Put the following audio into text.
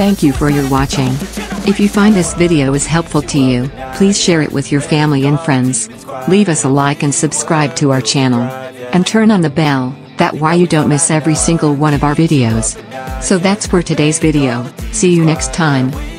Thank you for your watching. If you find this video is helpful to you, please share it with your family and friends. Leave us a like and subscribe to our channel. And turn on the bell, that way you don't miss every single one of our videos. So that's for today's video. See you next time.